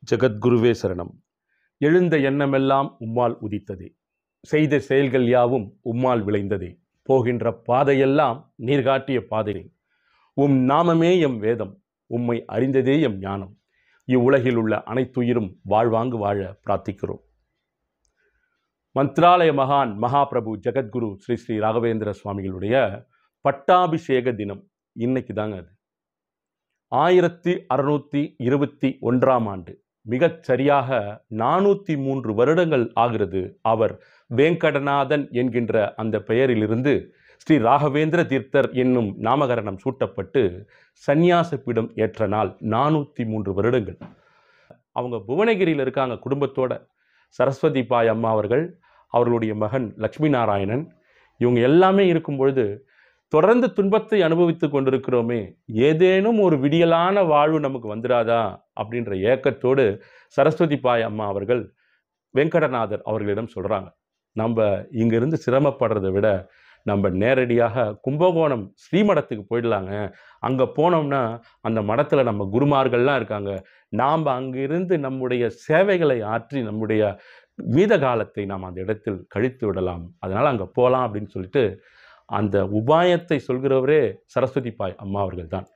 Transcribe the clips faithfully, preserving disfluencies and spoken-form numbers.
ஜகத்குருவே சரணம். எழுந்த எண்ணமெல்லாம் உம்மால் உதித்ததே, செய்த செயல்கள் யாவும் உம்மால் விளைந்ததே, போகின்ற பாதையெல்லாம் நீர் காட்டிய பாதை. உம் நாமமே எம் வேதம், உம்மை அறிந்ததே எம் ஞானம். இவ்வுலகில் உள்ள அனைத்துயிரும் வாழ்வாங்கு வாழ பிரார்த்திக்கிறோம். மந்த்ராலய மகான் மகாபிரபு ஜகத்குரு ஸ்ரீ ஸ்ரீ ராகவேந்திர சுவாமிகளுடைய பட்டாபிஷேக தினம் இன்னைக்கு தாங்க. அது ஆயிரத்தி அறுநூத்தி இருபத்தி ஒன்றாம் ஆண்டு, மிகச் சரியாக நானூற்றி மூன்று வருடங்கள் ஆகிறது அவர் வேங்கடநாதன் என்கின்ற அந்த பெயரிலிருந்து ஸ்ரீ ராகவேந்திர தீர்த்தர் என்னும் நாமகரணம் சூட்டப்பட்டு சந்நியாச பீடம் ஏற்ற நாள். நானூற்றி மூன்று வருடங்கள். அவங்க புவனகிரியில் இருக்காங்க குடும்பத்தோட. சரஸ்வதி பாய் அம்மா அவர்கள், அவர்களுடைய மகன் லக்ஷ்மி நாராயணன், இவங்க எல்லாமே இருக்கும் பொழுது தொடர்ந்து துன்பத்தை அனுபவித்து கொண்டிருக்கிறோமே, ஏதேனும் ஒரு விடியலான வாழ்வு நமக்கு வந்துடாதா அப்படின்ற ஏக்கத்தோடு சரஸ்வதி பாய் அம்மா அவர்கள் வெங்கடநாதர் அவர்களிடம் சொல்கிறாங்க, நம்ம இங்கிருந்து சிரமப்படுறதை விட நம்ம நேரடியாக கும்பகோணம் ஸ்ரீமடத்துக்கு போயிடலாங்க. அங்கே போனோம்னா அந்த மடத்தில் நம்ம குருமார்கள்லாம் இருக்காங்க. நாம் அங்கிருந்து நம்முடைய சேவைகளை ஆற்றி நம்முடைய மீத காலத்தை நாம் அந்த இடத்தில் கழித்து விடலாம். அதனால் அங்கே போகலாம் அப்படின்னு சொல்லிட்டு அந்த உபாயத்தை சொல்கிறவரே சரஸ்வதி பாய் அம்மா அவர்கள் தான்.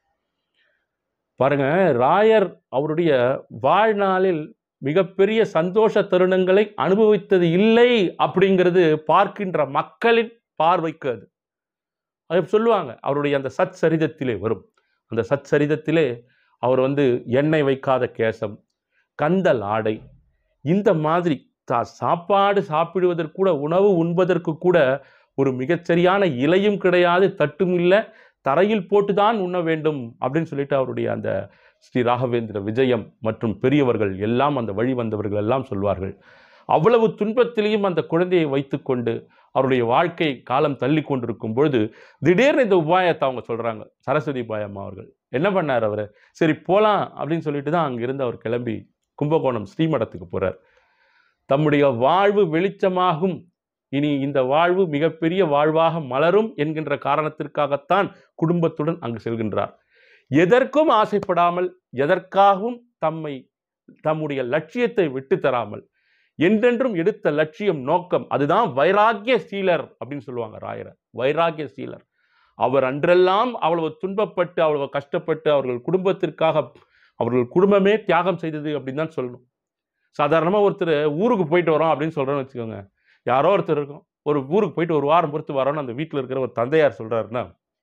பாருங்க, ராயர் அவருடைய வாழ்நாளில் மிகப்பெரிய சந்தோஷ தருணங்களை அனுபவித்தது இல்லை அப்படிங்கிறது பார்க்கின்ற மக்களின் பார்வைக்கு அது அது சொல்லுவாங்க. அவருடைய அந்த சத் சரிதத்திலே வரும். அந்த சத் சரிதத்திலே அவர் வந்து எண்ணெய் வைக்காத கேசம், கந்தல் ஆடை, இந்த மாதிரி தா சாப்பாடு சாப்பிடுவதற்கு கூட, உணவு உண்பதற்கு கூட ஒரு மிகச்சரியான இலையும் கிடையாது, தட்டும் இல்லை, தரையில் போட்டுதான் உண்ண வேண்டும் அப்படின்னு சொல்லிட்டு அவருடைய அந்த ஸ்ரீ ராகவேந்திர விஜயம் மற்றும் பெரியவர்கள் எல்லாம், அந்த வழி வந்தவர்கள் எல்லாம் சொல்வார்கள். அவ்வளவு துன்பத்திலையும் அந்த குழந்தையை வைத்துக்கொண்டு அவருடைய வாழ்க்கை காலம் தள்ளி கொண்டிருக்கும் பொழுது திடீர்னு இந்த உபாயத்தை அவங்க சொல்கிறாங்க. சரஸ்வதி பாய் அம்மா அவர்கள் என்ன பண்ணார், அவர் சரி போகலாம் அப்படின்னு சொல்லிட்டு தான் அங்கிருந்து அவர் கிளம்பி கும்பகோணம் ஸ்ரீமடத்துக்கு போகிறார். தம்முடைய வாழ்வு வெளிச்சமாகும், இனி இந்த வாழ்வு மிகப்பெரிய வாழ்வாக மலரும் என்கின்ற காரணத்திற்காகத்தான் குடும்பத்துடன் அங்கு செல்கின்றார். எதற்கும் ஆசைப்படாமல், எதற்காகவும் தம்மை தம்முடைய லட்சியத்தை விட்டு தராமல், என்றென்றும் எடுத்த லட்சியம் நோக்கம், அதுதான் வைராக்கிய சீலர் அப்படின்னு சொல்லுவாங்க ராயரை. வைராக்கிய சீலர் அவர் அன்றெல்லாம் அவ்வளவு துன்பப்பட்டு அவ்வளவு கஷ்டப்பட்டு அவர்கள் குடும்பத்திற்காக அவர்கள் குடும்பமே தியாகம் செய்தது அப்படின்னு தான் சொல்லணும். சாதாரணமாக ஒருத்தர் ஊருக்கு போயிட்டு வரோம் அப்படின்னு சொல்கிறோன்னு வச்சுக்கோங்க, யாரோ ஒருத்தர் இருக்கும், ஒரு ஊருக்கு போயிட்டு ஒரு வாரம் பொறுத்து வரோன்னு அந்த வீட்டில் இருக்கிற ஒரு தந்தையார் சொல்கிறாருன்னா,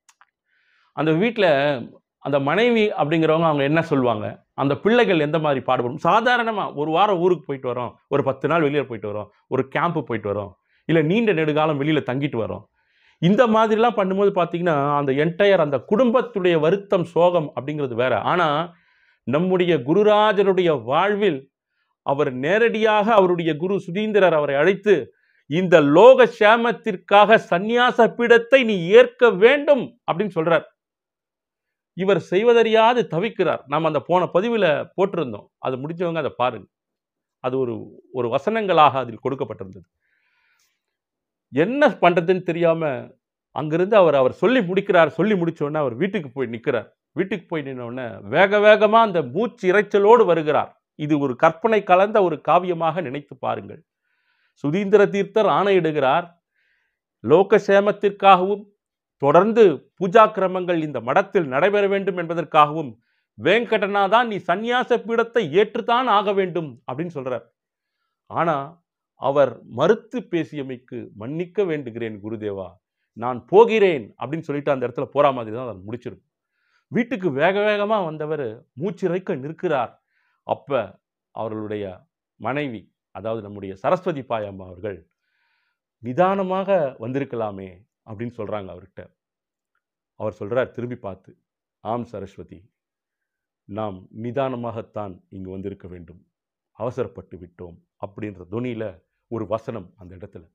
அந்த வீட்டில் அந்த மனைவி அப்படிங்கிறவங்க அவங்க என்ன சொல்லுவாங்க, அந்த பிள்ளைகள் எந்த மாதிரி பாடுபடும். சாதாரணமாக ஒரு வாரம் ஊருக்கு போயிட்டு வரோம், ஒரு பத்து நாள் வெளியில் போயிட்டு வரோம், ஒரு கேம்ப்பு போயிட்டு வரோம், இல்லை நீண்ட நெடுகாலம் வெளியில் தங்கிட்டு வரோம், இந்த மாதிரிலாம் பண்ணும்போது பார்த்தீங்கன்னா அந்த என்டையர் அந்த குடும்பத்துடைய வருத்தம், சோகம் அப்படிங்கிறது வேற. ஆனால் நம்முடைய குருராஜனுடைய வாழ்வில் அவர் நேரடியாக அவருடைய குரு சுதீந்திரர் அவரை அழைத்து, இந்த லோக சேமத்திற்காக சந்நியாச பீடத்தை நீ ஏற்க வேண்டும் அப்படின்னு சொல்றார். இவர் செய்வதறியாது தவிக்கிறார். நாம் அந்த போன பதிவில் போட்டிருந்தோம், அது முடிஞ்சவங்க அதை பாருங்க. அது ஒரு ஒரு வசனங்களாக அதில் கொடுக்கப்பட்டிருந்தது. என்ன பண்றதுன்னு தெரியாம அங்கிருந்து அவர் அவர் சொல்லி முடிக்கிறார். சொல்லி முடிச்சோடனே அவர் வீட்டுக்கு போய் நிற்கிறார். வீட்டுக்கு போய் நின்னோடனே வேக வேகமா அந்த மூச்சு இறைச்சலோடு வருகிறார். இது ஒரு கற்பனை கலந்த ஒரு காவியமாக நினைத்து பாருங்கள். சுதீந்திர தீர்த்தர் ஆணையிடுகிறார், லோகசேமத்திற்காகவும் தொடர்ந்து பூஜா கிரமங்கள் இந்த மடத்தில் நடைபெற வேண்டும் என்பதற்காகவும் வேங்கடநாதான் நீ சந்நியாச பீடத்தை ஏற்றுத்தான் ஆக வேண்டும் அப்படின்னு சொல்றார். ஆனா அவர் மறுத்து பேசியமைக்கு மன்னிக்க வேண்டுகிறேன் குருதேவா, நான் போகிறேன் அப்படின்னு சொல்லிட்டு அந்த இடத்துல போற மாதிரி தான் அதை முடிச்சிருக்கும். வீட்டுக்கு வேக வேகமா வந்தவர் மூச்சிறைக்க நிற்கிறார். அப்ப அவர்களுடைய மனைவி, அதாவது நம்முடைய சரஸ்வதி பாய் அம்மா அவர்கள், நிதானமாக வந்திருக்கலாமே அப்படின்னு சொல்றாங்க அவர்கிட்ட. அவர் சொல்றார் திரும்பி பார்த்து, ஆம் சரஸ்வதி, நாம் நிதானமாகத்தான் இங்கு வந்திருக்க வேண்டும், அவசரப்பட்டு விட்டோம் அப்படின்ற துணியில ஒரு வசனம் அந்த இடத்துல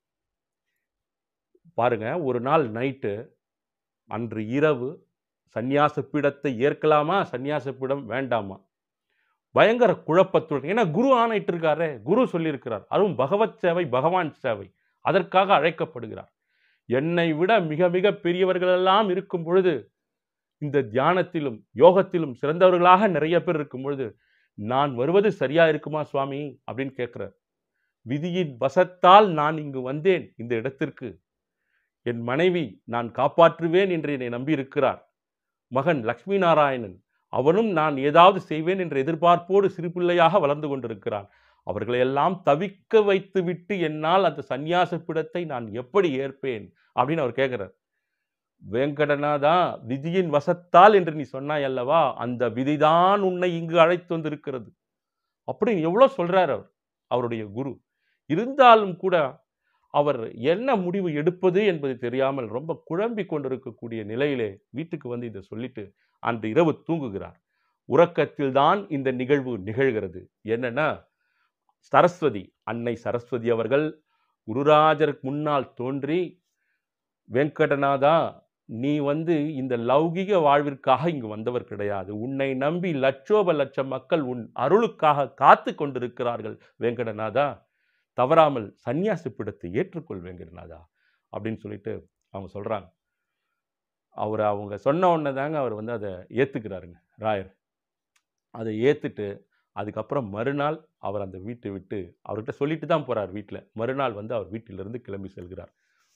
பாருங்க. ஒரு நாள் நைட்டு, அன்று இரவு சந்நியாச பீடத்தை ஏற்கலாமா, சந்நியாச பீடம் வேண்டாமா, பயங்கர குழப்பத்துடன். ஏன்னா குரு ஆணையிட்டு இருக்காரு, குரு சொல்லியிருக்கிறார், அதுவும் பகவத் சேவை, பகவான் சேவை, அதற்காக அழைக்கப்படுகிறார். என்னை விட மிக மிக பெரியவர்களெல்லாம் இருக்கும் பொழுது, இந்த தியானத்திலும் யோகத்திலும் சிறந்தவர்களாக நிறைய பேர் இருக்கும் பொழுது, நான் வருவது சரியா இருக்குமா சுவாமி அப்படின்னு கேட்கிறார். விதியின் வசத்தால் நான் இங்கு வந்தேன் இந்த இடத்திற்கு. என் மனைவி நான் காப்பாற்றுவேன் என்று என்னை நம்பியிருக்கிறார். மகன் லக்ஷ்மி நாராயணன் அவனும் நான் ஏதாவது செய்வேன் என்ற எதிர்பார்ப்போடு சிறு பிள்ளையாக வளர்ந்து கொண்டிருக்கிறான். அவர்களையெல்லாம் தவிக்க வைத்துவிட்டு என்னால் அந்த சந்நியாச பீடத்தை நான் எப்படி ஏற்பேன் அப்படின்னு அவர் கேட்கிறார். வேங்கடநாதா, விதியின் வசத்தால் என்று நீ சொன்னாய் அல்லவா, அந்த விதிதான் உன்னை இங்கு அழைத்து வந்திருக்கிறது அப்படின்னு எவ்வளவு சொல்றார் அவர், அவருடைய குரு. இருந்தாலும் கூட அவர் என்ன முடிவு எடுப்பது என்பது தெரியாமல் ரொம்ப குழம்பி கொண்டிருக்கக்கூடிய நிலையிலே வீட்டுக்கு வந்து இதை சொல்லிட்டு அன்று இரவு தூங்குகிறார். உறக்கத்தில் தான் இந்த நிகழ்வு நிகழ்கிறது. என்னன்னா, சரஸ்வதி, அன்னை சரஸ்வதி அவர்கள் குருராஜருக்கு முன்னால் தோன்றி, வெங்கடநாதா, நீ வந்து இந்த லௌகிக வாழ்விற்காக இங்கு வந்தவர் கிடையாது. உன்னை நம்பி லட்சோப லட்சம் மக்கள் உன் அருளுக்காக காத்து கொண்டிருக்கிறார்கள் வேங்கடநாதா. தவறாமல் சந்நியாசி பீடத்தை ஏற்றுக்கொள் வேங்கடநாதா அப்படின்னு சொல்லிட்டு அவங்க சொல்றாங்க. அவர் அவங்க சொன்ன உடனே தாங்க அவர் வந்து அதை ஏத்துக்கிறாருங்க ராயர். அதை ஏத்துட்டு அதுக்கப்புறம் மறுநாள் அவர் அந்த வீட்டை விட்டு அவர்கிட்ட சொல்லிட்டு தான் போறார் வீட்டில். மறுநாள் வந்து அவர் வீட்டிலிருந்து கிளம்பி செல்கிறார்.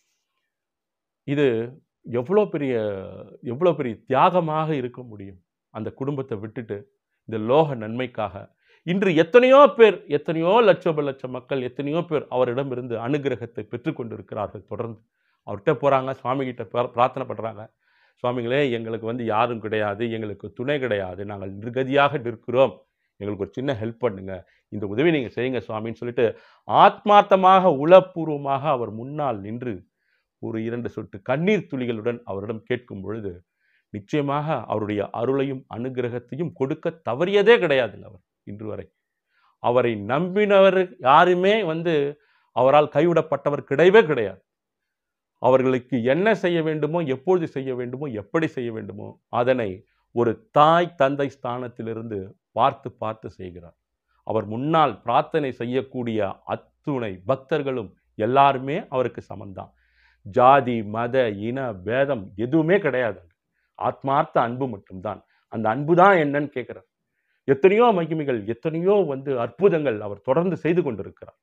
இது எவ்வளோ பெரிய எவ்வளோ பெரிய தியாகமாக இருக்க முடியும் அந்த குடும்பத்தை விட்டுட்டு இந்த லோக நன்மைக்காக. இன்று எத்தனையோ பேர், எத்தனையோ லட்சோப லட்சம் மக்கள், எத்தனையோ பேர் அவரிடமிருந்து அனுகிரகத்தை பெற்றுக்கொண்டிருக்கிறார்கள். தொடர்ந்து அவர்கிட்ட போகிறாங்க, சுவாமி கிட்ட பிரார்த்தனை பண்ணுறாங்க. சுவாமிகளே, எங்களுக்கு வந்து யாரும் கிடையாது, எங்களுக்கு துணை கிடையாது, நாங்கள் நிர்கதியாக நிற்கிறோம், எங்களுக்கு ஒரு சின்ன ஹெல்ப் பண்ணுங்க, இந்த உதவி நீங்கள் செய்யுங்க சுவாமின்னு சொல்லிட்டு ஆத்மார்த்தமாக உளப்பூர்வமாக அவர் முன்னால் நின்று ஒரு இரண்டு சொட்டு கண்ணீர் துளிகளுடன் அவரிடம் கேட்கும் பொழுது நிச்சயமாக அவருடைய அருளையும் அனுகிரகத்தையும் கொடுக்க தவறியதே கிடையாதுங்க அவர் இன்று வரை. அவரை நம்பினவர் யாருமே வந்து அவரால் கைவிடப்பட்டவர் கிடையவே கிடையாது. அவர்களுக்கு என்ன செய்ய வேண்டுமோ, எப்பொழுது செய்ய வேண்டுமோ, எப்படி செய்ய வேண்டுமோ அதனை ஒரு தாய் தந்தை ஸ்தானத்திலிருந்து பார்த்து பார்த்து செய்கிறார். அவர் முன்னால் பிரார்த்தனை செய்யக்கூடிய அத்துணை பக்தர்களும் எல்லாருமே அவருக்கு சமந்தான். ஜாதி மத இன பேதம் எதுவுமே கிடையாது. ஆத்மார்த்த அன்பு மட்டும்தான். அந்த அன்பு தான் என்னன்னு கேட்கிறார். எத்தனையோ மகிமைகள், எத்தனையோ வந்து அற்புதங்கள் அவர் தொடர்ந்து செய்து கொண்டிருக்கிறார்.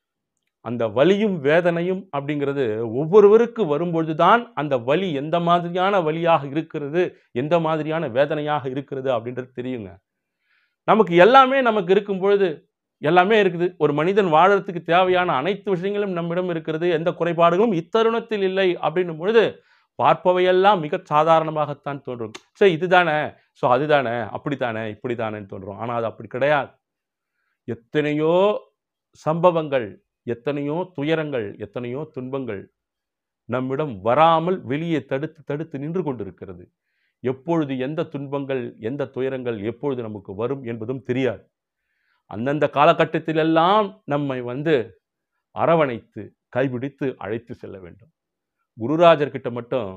அந்த வலியும் வேதனையும் அப்படிங்கிறது ஒவ்வொருவருக்கு வரும்பொழுதுதான் அந்த வலி எந்த மாதிரியான வலியாக இருக்கிறது, எந்த மாதிரியான வேதனையாக இருக்கிறது அப்படின்றது தெரியுங்க. நமக்கு எல்லாமே நமக்கு இருக்கும் பொழுது எல்லாமே இருக்குது. ஒரு மனிதன் வாழறதுக்கு தேவையான அனைத்து விஷயங்களும் நம்மிடம் இருக்கிறது, எந்த குறைபாடுகளும் இத்தருணத்தில் இல்லை அப்படின்னும் பொழுது பார்ப்பவையெல்லாம் மிக சாதாரணமாகத்தான் தோன்றும். சரி, இதுதானே, ஸோ அதுதானே, அப்படித்தானே, இப்படித்தானேன்னு தோன்றும். ஆனால் அது அப்படி கிடையாது. எத்தனையோ சம்பவங்கள், எத்தனையோ துயரங்கள், எத்தனையோ துன்பங்கள் நம்மிடம் வராமல் வெளியே தடுத்து தடுத்து நின்று கொண்டிருக்கிறது. எப்பொழுது எந்த துன்பங்கள், எந்த துயரங்கள் எப்பொழுது நமக்கு வரும் என்பதும் தெரியாது. அந்தந்த காலகட்டத்திலெல்லாம் நம்மை வந்து அரவணைத்து கைபிடித்து அழைத்து செல்ல வேண்டும். குருராஜர்கிட்ட மட்டும்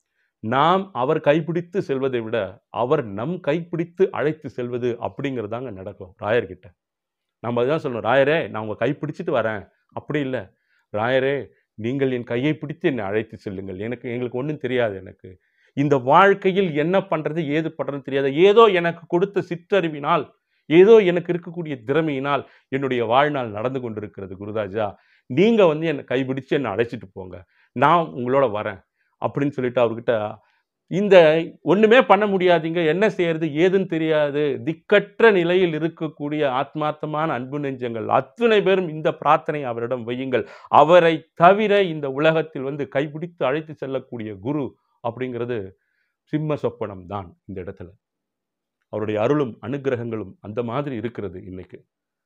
நாம் அவர் கைப்பிடித்து செல்வதை விட அவர் நம் கைப்பிடித்து அழைத்து செல்வது அப்படிங்கிறதாங்க நடக்கும் ராயர்கிட்ட. நம்ம அதுதான் சொல்லணும், ராயரே நான் உங்கள் கைப்பிடிச்சிட்டு வரேன், அப்படி இல்லை, ராயரே நீங்கள் என் கையை பிடித்து என்னை அழைத்து செல்லுங்கள், எனக்கு எங்களுக்கு ஒன்றும் தெரியாது, எனக்கு இந்த வாழ்க்கையில் என்ன பண்ணுறது ஏது பண்ணுறதுன்னு தெரியாது, ஏதோ எனக்கு கொடுத்த சிற்றறிவினால், ஏதோ எனக்கு இருக்கக்கூடிய திறமையினால் என்னுடைய வாழ்நாள் நடந்து கொண்டிருக்கிறது குருராஜா, நீங்கள் வந்து என்னை கைப்பிடிச்சு என்னை அழைச்சிட்டு போங்க, நான் உங்களோட வரேன் அப்படின்னு சொல்லிட்டு அவர்கிட்ட இந்த ஒன்றுமே பண்ண முடியாதீங்க, என்ன செய்யறது ஏதுன்னு தெரியாது, திக்கற்ற நிலையில் இருக்கக்கூடிய ஆத்மார்த்தமான அன்பு நெஞ்சங்கள் அத்தனை பேரும் இந்த பிரார்த்தனை அவரிடம் வையுங்கள். அவரை தவிர இந்த உலகத்தில் வந்து கைப்பிடித்து அழைத்து செல்லக்கூடிய குரு அப்படிங்கிறது சிம்ம சொப்பனம் தான். இந்த இடத்துல அவருடைய அருளும் அனுகிரகங்களும் அந்த மாதிரி இருக்கிறது. இன்னைக்கு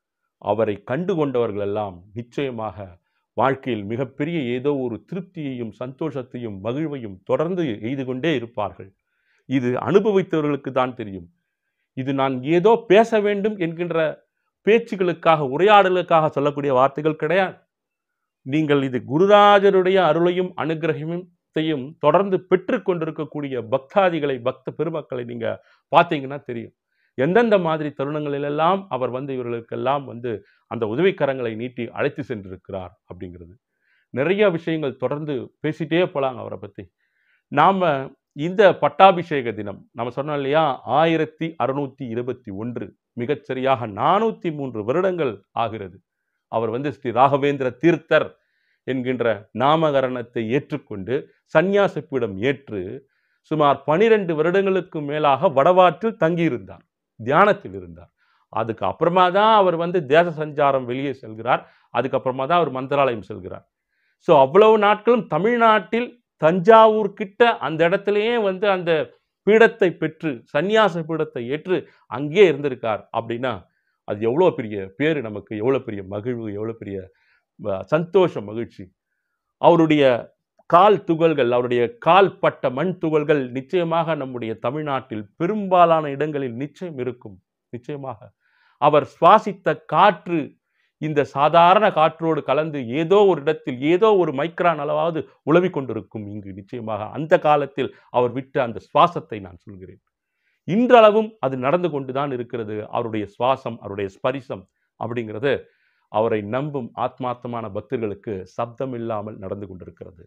அவரை கண்டு கொண்டவர்கள் எல்லாம் நிச்சயமாக வாழ்க்கையில் மிகப்பெரிய ஏதோ ஒரு திருப்தியையும் சந்தோஷத்தையும் மகிழ்வையும் தொடர்ந்து எய்து கொண்டே இருப்பார்கள். இது அனுபவித்தவர்களுக்கு தான் தெரியும். இது நான் ஏதோ பேச வேண்டும் என்கின்ற பேச்சுகளுக்காக, உரையாடலுக்காக சொல்லக்கூடிய வார்த்தைகள் கிடையாது. நீங்கள் இது குருராஜருடைய அருளையும் அனுகிரகத்தையும் தொடர்ந்து பெற்று கொண்டிருக்கக்கூடிய பக்தாதிகளை, பக்த பெருமக்களை நீங்க பார்த்தீங்கன்னா தெரியும். எந்தெந்த மாதிரி தருணங்களிலெல்லாம் அவர் வந்து இவர்களுக்கெல்லாம் வந்து அந்த உதவிக்கரங்களை நீட்டி அழைத்து சென்றிருக்கிறார் அப்படிங்கிறது. நிறைய விஷயங்கள் தொடர்ந்து பேசிட்டே போலாங்க அவரை பற்றி. நாம இந்த பட்டாபிஷேக தினம் நம்ம சொன்னோம் இல்லையா, ஆயிரத்தி அறுநூத்தி இருபத்தி ஒன்று மிகச்சரியாக நானூற்றி மூன்று வருடங்கள் ஆகிறது. அவர் வந்து ஸ்ரீ ராகவேந்திர தீர்த்தர் என்கின்ற நாமகரணத்தை ஏற்றுக்கொண்டு சந்நியாச பீடம் ஏற்று சுமார் பனிரெண்டு வருடங்களுக்கு மேலாக வடவாற்றில் தங்கியிருந்தார், தியானத்தில் இருந்தார். அதுக்கு அப்புறமா தான் அவர் வந்து தேச சஞ்சாரம் வெளியே செல்கிறார். அதுக்கப்புறமா தான் அவர் மந்திராலயம் செல்கிறார். ஸோ அவ்வளவு நாட்களும் தமிழ்நாட்டில் தஞ்சாவூர் கிட்ட அந்த இடத்துலயே வந்து அந்த பீடத்தை பெற்று சந்நியாச பீடத்தை ஏற்று அங்கே இருந்திருக்கார். அப்படின்னா அது எவ்வளோ பெரிய பேரு நமக்கு, எவ்வளோ பெரிய மகிழ்வு, எவ்வளோ பெரிய சந்தோஷம், மகிழ்ச்சி. அவருடைய கால் துகள்கள், அவருடைய கால் பட்ட மண் துகள்கள் நிச்சயமாக நம்முடைய தமிழ்நாட்டில் பெரும்பாலான இடங்களில் நிச்சயம் இருக்கும். நிச்சயமாக அவர் சுவாசித்த காற்று இந்த சாதாரண காற்றோடு கலந்து ஏதோ ஒரு இடத்தில் ஏதோ ஒரு மைக்ரான் அளவாவது உலவிக் கொண்டிருக்கும். இங்கு நிச்சயமாக அந்த காலத்தில் அவர் விட்ட அந்த சுவாசத்தை நான் சொல்கிறேன். இன்றளவும் அது நடந்து கொண்டுதான் இருக்கிறது. அவருடைய சுவாசம், அவருடைய ஸ்பரிசம் அப்படிங்கிறது அவரை நம்பும் ஆத்மார்த்தமான பக்தர்களுக்கு சப்தம் இல்லாமல் நடந்து கொண்டிருக்கிறது.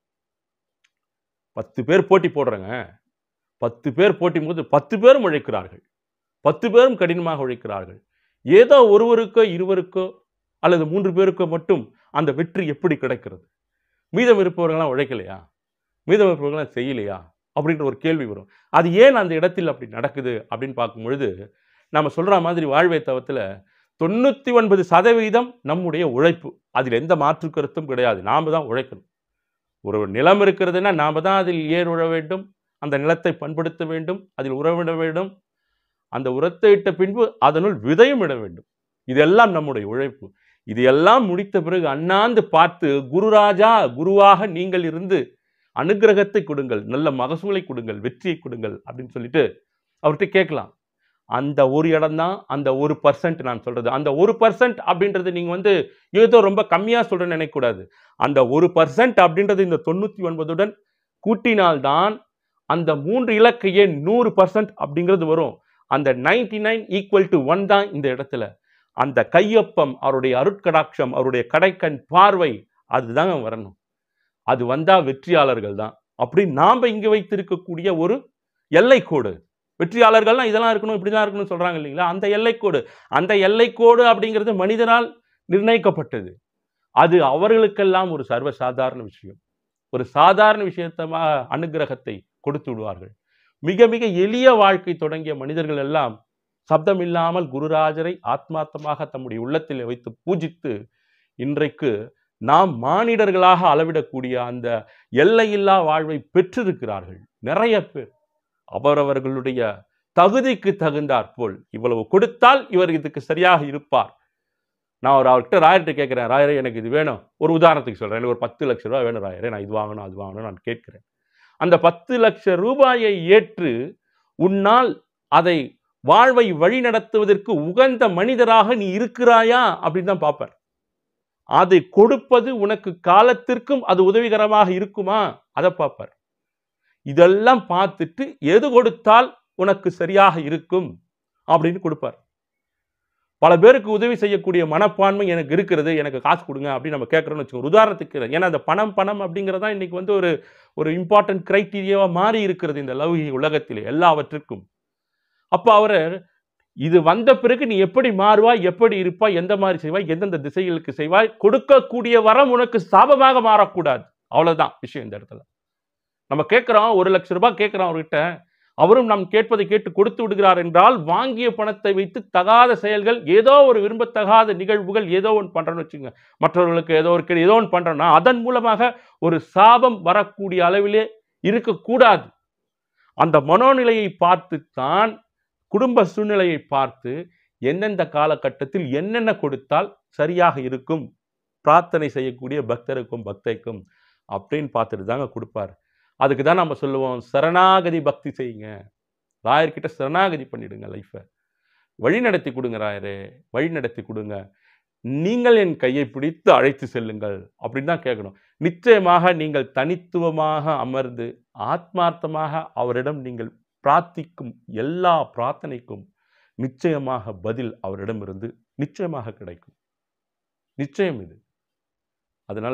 பத்து பேர் போட்டி போடுறங்க, பத்து பேர் போட்டி போது பத்து பேரும் உழைக்கிறார்கள், பத்து பேரும் கடினமாக உழைக்கிறார்கள். ஏதோ ஒருவருக்கோ இருவருக்கோ அல்லது மூன்று பேருக்கோ மட்டும் அந்த வெற்றி எப்படி கிடைக்கிறது? மீதம் இருப்பவர்களாம் உழைக்கலையா? மீதம் இருப்பவர்களாம் செய்யலையா? அப்படின்ற ஒரு கேள்வி வரும். அது ஏன் அந்த இடத்தில் அப்படி நடக்குது அப்படின்னு பார்க்கும் பொழுது, நம்ம சொல்ற மாதிரி வாழ்வை தவத்தில் தொண்ணூற்றி ஒன்பது சதவீதம் நம்முடைய உழைப்பு. அதில் எந்த மாற்று கருத்தும் கிடையாது. நாம் தான் உழைக்கணும். ஒரு நிலம் இருக்கிறதுனா நாம் தான் அதில் ஏர் உழ வேண்டும், அந்த நிலத்தை பண்படுத்த வேண்டும், அதில் உரமிட வேண்டும், அந்த உரத்தை இட்ட பின்பு அதனுள் விதையும் இட வேண்டும். இதெல்லாம் நம்முடைய உழைப்பு. இதையெல்லாம் முடித்த பிறகு அண்ணாந்து பார்த்து, குருராஜா, குருவாக நீங்கள் இருந்து அனுகிரகத்தை கொடுங்கள், நல்ல மகசூலை கொடுங்கள், வெற்றியை கொடுங்கள் அப்படின்னு சொல்லிட்டு அவர்கிட்ட கேட்கலாம். அந்த ஒரு இடம் தான் அந்த ஒரு பர்சன்ட் நான் சொல்றது. அந்த ஒரு பர்சன்ட் அப்படின்றது நீங்க வந்து ஏதோ ரொம்ப கம்மியா சொல்றேன்னு நினைக்கக்கூடாது. அந்த ஒரு பர்சன்ட் அப்படின்றது இந்த தொண்ணூற்றி ஒன்பதுடன் கூட்டினால்தான் அந்த மூன்று இலக்கையே நூறு பர்சன்ட் அப்படிங்கிறது வரும். அந்த ninety nine equal to one தான் இந்த இடத்துல. அந்த கையொப்பம், அவருடைய அருட்கடாட்சம், அவருடைய கடைக்கண் பார்வை, அதுதாங்க வரணும். அது வந்தா வெற்றியாளர்கள் தான். அப்படி நாம இங்க வைத்திருக்கக்கூடிய ஒரு எல்லைக்கோடு, வெற்றியாளர்கள்னா இதெல்லாம் இருக்கணும், இப்படிதான் இருக்கணும்னு சொல்றாங்க இல்லைங்களா? அந்த எல்லைக்கோடு, அந்த எல்லைக்கோடு அப்படிங்கிறது மனிதனால் நிர்ணயிக்கப்பட்டது. அது அவர்களுக்கெல்லாம் ஒரு சர்வசாதாரண விஷயம். ஒரு சாதாரண விஷயத்தமா அனுகிரகத்தை கொடுத்து விடுவார்கள். மிக மிக எளிய வாழ்க்கை தொடங்கிய மனிதர்கள் எல்லாம் சப்தம் இல்லாமல் குருராஜரை ஆத்மார்த்தமாக தம்முடைய உள்ளத்தில் வைத்து பூஜித்து இன்றைக்கு நாம் மானிடர்களாக அளவிடக்கூடிய அந்த எல்லையில்லா வாழ்வை பெற்றிருக்கிறார்கள். நிறைய பேர் அவரவர்களுடைய தகுதிக்கு தகுந்தாற் போல் இவ்வளவு கொடுத்தால் இவர் இதுக்கு சரியாக இருப்பார். நான் ஒரு அவர்கிட்ட ராயர்கிட்ட கேட்கிறேன், ராயரே எனக்கு இது வேணும். ஒரு உதாரணத்துக்கு சொல்றேன், எனக்கு ஒரு பத்து லட்சம் ரூபாய் வேணும் ராயரே, நான் இது வாங்கணும் அது வாங்கணும் நான் கேட்கிறேன். அந்த பத்து லட்சம் ரூபாயை ஏற்று உன்னால் அதை வாழ்வை வழி நடத்துவதற்கு உகந்த மனிதராக நீ இருக்கிறாயா அப்படின்னு தான் பார்ப்பார். அதை கொடுப்பது உனக்கு காலத்திற்கும் அது உதவிகரமாக இருக்குமா அதை பார்ப்பார். இதெல்லாம் பார்த்துட்டு எது கொடுத்தால் உனக்கு சரியாக இருக்கும் அப்படின்னு கொடுப்பார். பல பேருக்கு உதவி செய்யக்கூடிய மனப்பான்மை எனக்கு இருக்கிறது, எனக்கு காசு கொடுங்க அப்படின்னு நம்ம கேட்கறோம்னு வச்சுக்கோங்க. உதாரணத்துக்கு, ஏன்னா அந்த பணம் பணம் அப்படிங்கிறதா இன்னைக்கு வந்து ஒரு ஒரு இம்பார்ட்டன்ட் கிரைட்டீரியாவா மாறி இருக்கிறது இந்த லௌகிக உலகத்திலே எல்லாவற்றிற்கும். அப்ப அவர் இது வந்த பிறகு நீ எப்படி மாறுவாய், எப்படி இருப்பாய், எந்த மாதிரி செய்வாய், எந்தெந்த திசைகளுக்கு செய்வாய், கொடுக்கக்கூடிய வரம் உனக்கு சாபமாக மாறக்கூடாது. அவ்வளவுதான் விஷயம் இந்த இடத்துல. நம்ம கேட்கிறோம், ஒரு லட்சம் ரூபாய் கேட்கிறோம் அவர்கிட்ட, அவரும் நாம் கேட்பதை கேட்டு கொடுத்து விடுகிறார் என்றால், வாங்கிய பணத்தை வைத்து தகாத செயல்கள், ஏதோ ஒரு விரும்பத்தகாத நிகழ்வுகள் ஏதோ ஒன்று பண்றோம்னு வச்சுங்க, மற்றவர்களுக்கு ஏதோ ஒரு ஏதோ ஒன்று பண்றோம்னா அதன் மூலமாக ஒரு சாபம் வரக்கூடிய அளவிலே இருக்கக்கூடாது. அந்த மனோநிலையை பார்த்துத்தான், குடும்ப சூழ்நிலையை பார்த்து எந்தெந்த காலகட்டத்தில் என்னென்ன கொடுத்தால் சரியாக இருக்கும் பிரார்த்தனை செய்யக்கூடிய பக்தருக்கும் பக்தைக்கும் அப்படின்னு பார்த்துட்டு தாங்க கொடுப்பார். அதுக்கு தான் நம்ம சொல்லுவோம், சரணாகதி பக்தி செய்யுங்க, ராயர்கிட்ட சரணாகதி பண்ணிடுங்க, லைஃப்பை வழி நடத்தி கொடுங்க ராயரே, வழி நடத்தி கொடுங்க, நீங்கள் என் கையை பிடித்து அழைத்து செல்லுங்கள் அப்படின்னு தான் கேட்கணும். நிச்சயமாக நீங்கள் தனித்துவமாக அமர்ந்து ஆத்மார்த்தமாக அவரிடம் நீங்கள் பிரார்த்திக்கும் எல்லா பிரார்த்தனைக்கும் நிச்சயமாக பதில் அவரிடமிருந்து நிச்சயமாக கிடைக்கும். நிச்சயம் இது. அதனால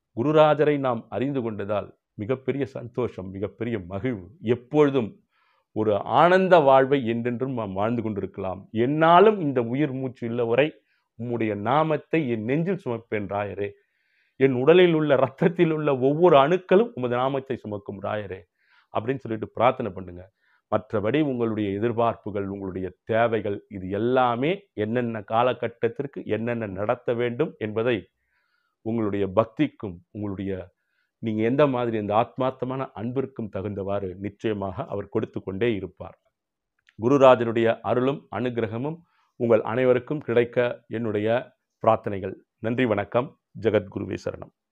குருராஜரை நாம் அறிந்து கொண்டதால் மிகப்பெரிய சந்தோஷம், மிகப்பெரிய மகிழ்வு. எப்பொழுதும் ஒரு ஆனந்த வாழ்வை என்றென்றும் நாம் வாழ்ந்து கொண்டிருக்கலாம். என்னாலும் இந்த உயிர் மூச்சு உள்ளவரை உம்முடைய நாமத்தை என் நெஞ்சில் சுமப்பேன் ராயரே. என் உடலில் உள்ள ரத்தத்தில் உள்ள ஒவ்வொரு அணுக்களும் உமது நாமத்தை சுமக்கும் ராயரே அப்படின்னு சொல்லிட்டு பிரார்த்தனை பண்ணுங்க. மற்றபடி உங்களுடைய எதிர்பார்ப்புகள், உங்களுடைய தேவைகள், இது எல்லாமே என்னென்ன காலகட்டத்திற்கு என்னென்ன நடத்த வேண்டும் என்பதை உங்களுடைய பக்திக்கும் உங்களுடைய நீங்க எந்த மாதிரி இந்த ஆத்மார்த்தமான அன்பிற்கும் தகுந்தவாறு நிச்சயமாக அவர் கொடுத்து கொண்டே இருப்பார். குருராஜனுடைய அருளும் அனுகிரகமும் உங்கள் அனைவருக்கும் கிடைக்க என்னுடைய பிரார்த்தனைகள். நன்றி, வணக்கம். ஜெகத்குருவே சரணம்.